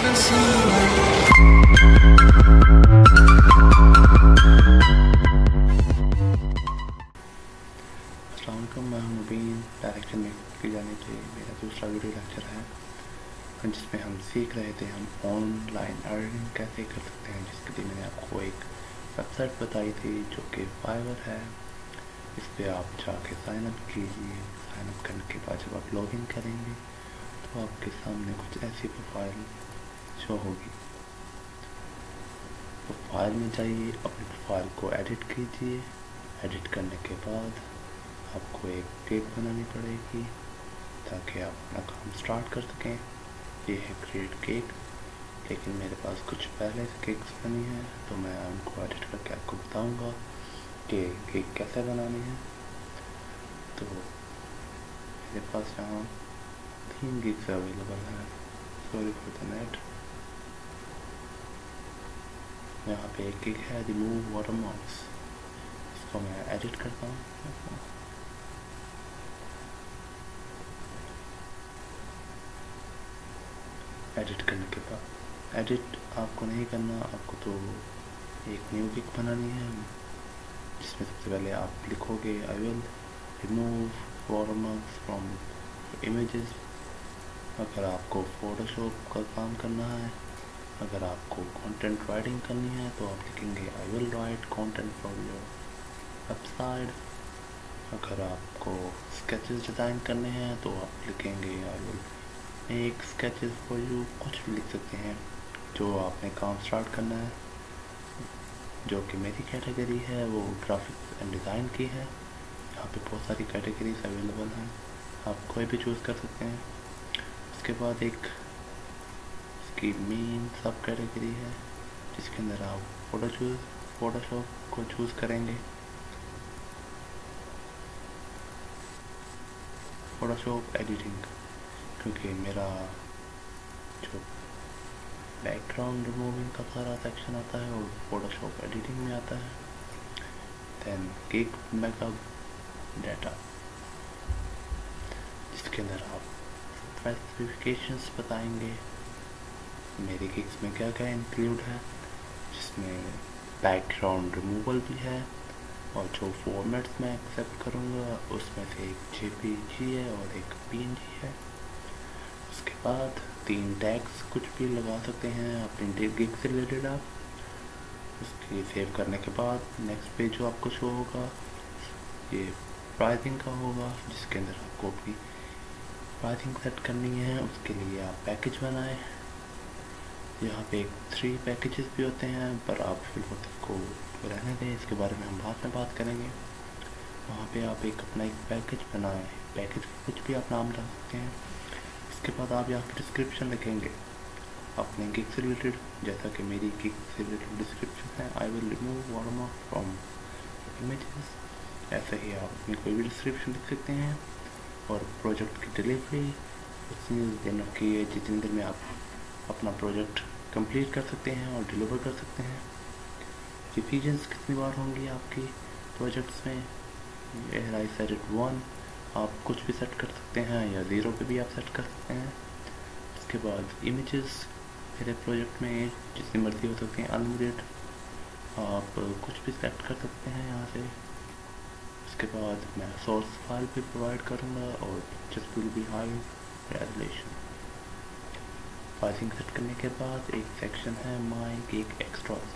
मैं हूँ मुबीन। डायरेक्शन में की जाने के मेरा दूसरा वीडियो लेक्चर है जिसमें हम सीख रहे थे हम ऑनलाइन अर्निंग कैसे कर सकते हैं, जिसके लिए मैंने आपको एक वेबसाइट बताई थी जो कि फाइवर है। इस पर आप जाके साइन अप कीजिए। साइन अप करने के बाद जब आप लॉगिन करेंगे तो आपके सामने कुछ ऐसी प्रोफाइल शो होगी। प्रोफाइल में जाइए, अपनी प्रोफाइल को एडिट कीजिए। एडिट करने के बाद आपको एक केक बनानी पड़ेगी ताकि आप अपना काम स्टार्ट कर सकें। ये है क्रिएट केक, लेकिन मेरे पास कुछ पहले से केक्स बनी है तो मैं उनको एडिट करके आपको बताऊंगा कि केक कैसे बनानी है। तो मेरे पास यहाँ 3 गिग्स अवेलेबल है। Sorry for the net. यहाँ पे एक गिग है रिमूव वाटरमार्क्स, इसको मैं एडिट करता हूँ। एडिट करने के बाद एडिट आपको नहीं करना, आपको तो एक न्यू गिग बनानी है जिसमें सबसे पहले आप लिखोगे I will remove watermarks from images. अगर आपको फोटोशॉप का काम करना है, अगर आपको कंटेंट राइटिंग करनी है तो आप लिखेंगे I will write content for your website. अगर आपको स्केचेस डिज़ाइन करने हैं तो आप लिखेंगे आई विल एक स्केचेस फॉर यू। कुछ भी लिख सकते हैं जो आपने काम स्टार्ट करना है। जो कि मेरी कैटेगरी है वो ग्राफिक्स एंड डिज़ाइन की है। यहाँ पे बहुत सारी कैटेगरीज अवेलेबल हैं, आप कोई भी चूज़ कर सकते हैं। उसके बाद एक इसकी मेन सब कैटेगरी है जिसके अंदर आप फोटोशॉप को चूज़ करेंगे। फोटोशॉप एडिटिंग, क्योंकि मेरा जो बैकग्राउंड रिमूविंग का सारा सेक्शन आता है और फोटोशॉप एडिटिंग में आता है। देन गिग बैकअप डाटा, जिसके अंदर आप स्पेसिफिकेशंस बताएंगे मेरे गिग्स में क्या क्या इंक्लूड है, जिसमें बैकग्राउंड रिमूवल भी है और जो फॉर्मेट्स मैं एक्सेप्ट करूँगा उसमें से एक JPG है और एक PNG है। उसके बाद 3 टैग्स कुछ भी लगा सकते हैं अपने गिग से रिलेटेड आप। उसके सेव करने के बाद नेक्स्ट पेज जो आपको शो होगा ये प्राइसिंग का होगा, जिसके अंदर आपको अपनी प्राइसिंग सेट करनी है। उसके लिए आप पैकेज बनाएं। यहाँ पे 3 पैकेजेस भी होते हैं पर आप फिलहाल को रहने दें, इसके बारे में हम बाद में बात करेंगे। वहाँ पे आप अपना एक पैकेज बनाएं। पैकेज कुछ भी आप नाम डाल सकते हैं। इसके बाद आप यहाँ पे डिस्क्रिप्शन लिखेंगे अपने गिग से रिलेटेड, जैसा कि मेरी गिग से रिलेटेड डिस्क्रिप्शन है I will remove watermark from images. ऐसे ही आप अपनी कोई भी डिस्क्रिप्शन लिख सकते हैं। और प्रोजेक्ट की डिलीवरी उतनी दिन की है जितनी देर में आप अपना प्रोजेक्ट कंप्लीट कर सकते हैं और डिलीवर कर सकते हैं। रिविजन्स कितनी बार होंगी आपकी प्रोजेक्ट्स में, आई सेट इट 1। आप कुछ भी सेट कर सकते हैं या 0 पे भी आप सेट कर सकते हैं। उसके बाद इमेजेस मेरे प्रोजेक्ट में जितनी मर्जी हो सकती हैं अनलिमिटेड, आप कुछ भी सेट कर सकते हैं यहाँ से। उसके बाद मैं सोर्स फाइल भी प्रोवाइड करूँगा और pictures will be high resolution. Pricing set करने के बाद एक सेक्शन है माई गिग एक्स्ट्रास।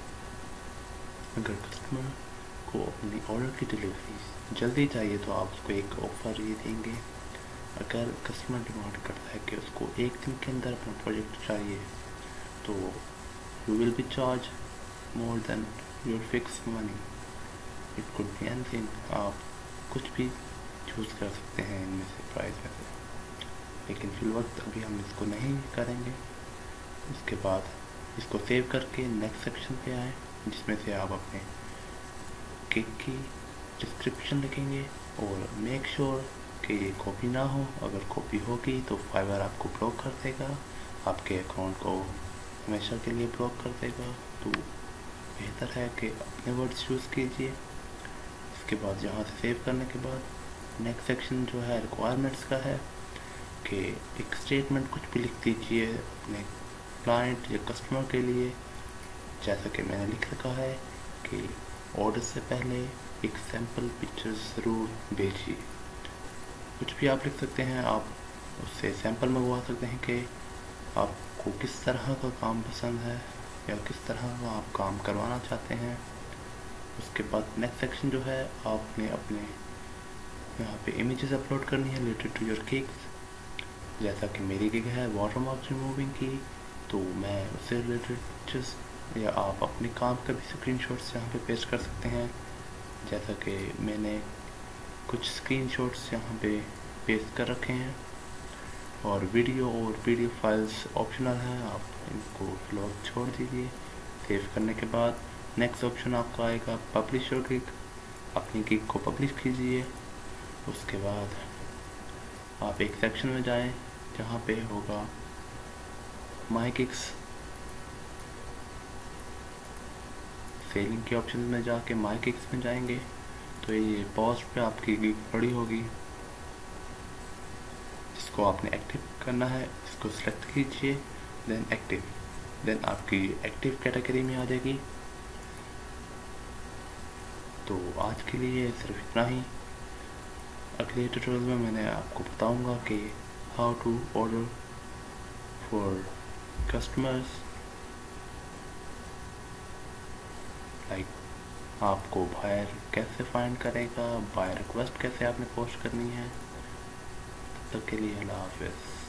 अगर कस्टमर को अपनी ऑर्डर की डिलीवरी जल्दी चाहिए तो आप उसको एक ऑफ़र ये देंगे। अगर कस्टमर डिमांड करता है कि उसको 1 दिन के अंदर अपना प्रोजेक्ट चाहिए तो you will be charge more than your fix money. It could be anything, आप कुछ भी चूज़ कर सकते हैं इनमें से प्राइस में से, लेकिन फिल वक्त अभी हम इसको नहीं करेंगे। उसके बाद इसको सेव करके नेक्स्ट सेक्शन पे आए जिसमें से आप अपने गिग की डिस्क्रिप्शन लिखेंगे और मेक श्योर कि ये कॉपी ना हो। अगर कॉपी होगी तो फाइवर आपको ब्लॉक कर देगा, आपके अकाउंट को हमेशा के लिए ब्लॉक कर देगा। तो बेहतर है कि अपने वर्ड्स यूज़ कीजिए। इसके बाद यहाँ से सेव करने के बाद नेक्स्ट सेक्शन जो है रिक्वायरमेंट्स का है कि एक स्टेटमेंट कुछ भी लिख दीजिए अपने क्लाइंट या कस्टमर के लिए, जैसा कि मैंने लिख रखा है कि ऑर्डर से पहले एक सैम्पल पिक्चर ज़रूर भेजिए। कुछ भी आप लिख सकते हैं, आप उससे सैंपल मंगवा सकते हैं कि आपको किस तरह का काम पसंद है या किस तरह का आप काम करवाना चाहते हैं। उसके बाद नेक्स्ट सेक्शन जो है, आपने अपने यहाँ पे इमेजेस अपलोड करनी है रिलेटेड टू योर केक्स। जैसा कि मेरी केक है वाटरमार्क रिमूविंग की, तो मैं उससे रिलेटेड पिक्चर्स या आप अपने काम का भी स्क्रीनशॉट्स यहाँ पे पेस्ट कर सकते हैं। जैसा कि मैंने कुछ स्क्रीनशॉट्स यहाँ पे पेस्ट कर रखे हैं। और वीडियो फाइल्स ऑप्शनल हैं, आप इनको फिलहाल छोड़ दीजिए। सेव करने के बाद नेक्स्ट ऑप्शन आपका आएगा पब्लिश योर केक। अपनी केक को पब्लिश कीजिए। उसके बाद आप एक सेक्शन में जाएं जहाँ पे होगा माई केक्स। सेलिंग के ऑप्शन में जाके माई केक्स में जाएंगे तो ये पोस्ट पे आपकी केक पड़ी होगी, जिसको आपने एक्टिव करना है। इसको सिलेक्ट कीजिए, देन एक्टिव, देन आपकी एक्टिव कैटेगरी में आ जाएगी। तो आज के लिए सिर्फ इतना ही। अगले ट्यूटोरियल में मैंने आपको बताऊंगा कि how to order for customers, like आपको बायर कैसे फाइंड करेगा, बायर रिक्वेस्ट कैसे आपने पोस्ट करनी है। तब तक के लिए अल्लाह हाफिज़।